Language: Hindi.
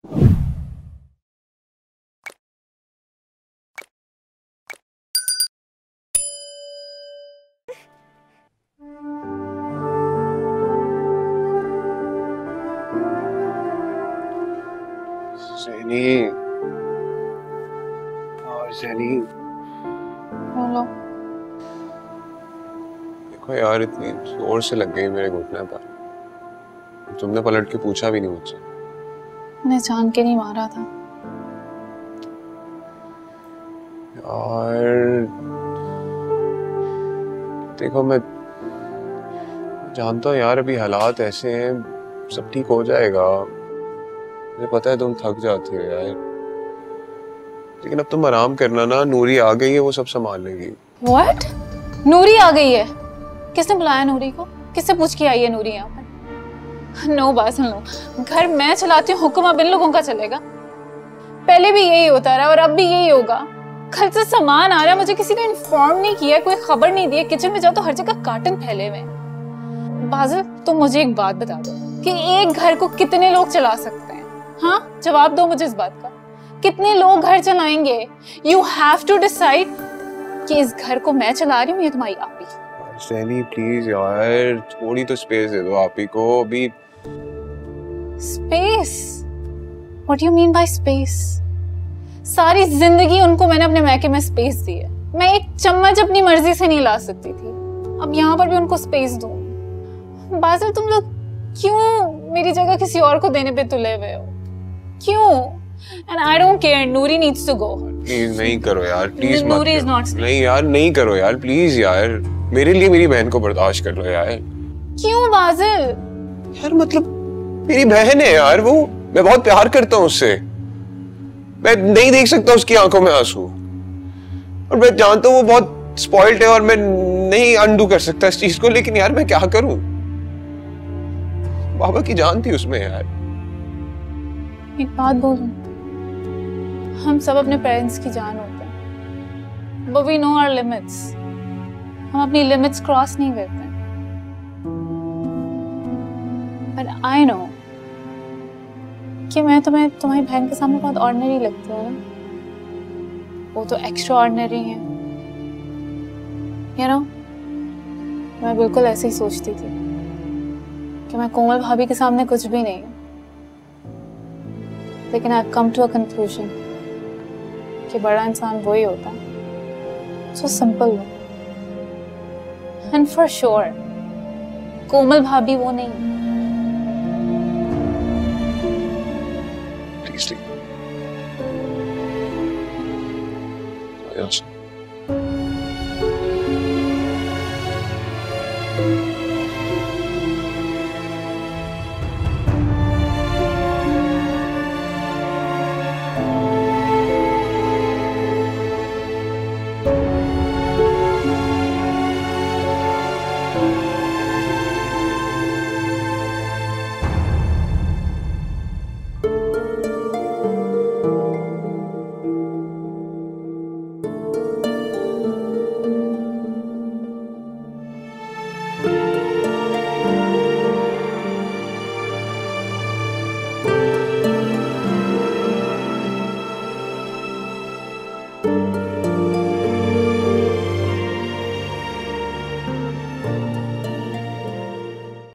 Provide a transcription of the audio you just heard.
सैनी, सैनी, हेलो। देखो यार, इतनी जोर से लग गई मेरे घुटने पर। तुमने पलट के पूछा भी नहीं मुझसे। मैंने जान के नहीं मारा था यार। देखो, मैं जानता हूँ यार, अभी हालात ऐसे हैं, सब ठीक हो जाएगा। मुझे पता है तुम थक जाते हो यार, लेकिन अब तुम आराम करना ना। नूरी आ गई है, वो सब संभाल लेगी। What? नूरी आ गई है? किसने बुलाया नूरी को? किससे पूछ के आई है नूरी यहाँ पर? नो बात नो, घर मैं चलाती हूँ, हुक्म अब इन लोगों का चलेगा। पहले भी यही होता रहा और अब भी यही होगा। कल से सामान आ रहा है, मुझे किसी ने इन्फॉर्म नहीं किया, कोई खबर नहीं दी। किचन में जाओ तो हर जगह कार्टन फैले हुए हैं। बाजिल, तुम मुझे एक बात बता दो कि एक घर को कितने लोग चला सकते हैं? हाँ, जवाब दो मुझे इस बात का। कितने लोग घर चलाएंगे? यू हैव टू डिसाइड कि इस घर को मैं चला रही हूँ या तुम्हारी आपी। सैनी प्लीज यार, थोड़ी तो स्पेस दे दो आपी को अभी। Space? What you mean by space? सारी जिंदगी उनको मैंने अपने मैके में स्पेस दी है। मैं एक चम्मच अपनी मर्जी से नहीं ला सकती थी, अब यहाँ पर भी उनको स्पेस दूं। बाजिल, तुम लोग क्यों मेरी जगह किसी और को देने पे तुले हुए हो? क्यों? And I don't care. Noori needs to go. Please नहीं करो यार, प्लीज मत नूरी is करो। not. नहीं यार, नहीं करो यार, प्लीज यार, मेरे लिए मेरी बहन को बर्दाश्त कर लो यार। क्यों बाजिल? यार मतलब मेरी बहन है यार वो, मैं बहुत प्यार करता हूँ उससे। मैं नहीं देख सकता उसकी आंखों में आंसू, और मैं जानता हूँ वो बहुत स्पॉइल्ड है और मैं नहीं अनडू कर सकता इस चीज को, लेकिन यार मैं क्या करूं? बाबा की जान थी उसमें यार। एक बात बोलूं, हम सब अपने पेरेंट्स की जान होते हैं, but we know our limits. हम अपनी लिमिट्स क्रॉस नहीं करते। But I know कि मैं तुम्हें तुम्हारी बहन के सामने बहुत ऑर्डिनरी लगती हूँ ना। वो तो एक्स्ट्रा ऑर्डिनरी है, you know? मैं बिल्कुल ऐसे ही सोचती थी कि मैं कोमल भाभी के सामने कुछ भी नहीं हूँ, लेकिन I've come to a conclusion कि बड़ा इंसान वही होता है जो सिंपल हो। And for sure, कोमल भाभी वो नहीं। Please leave. Yes.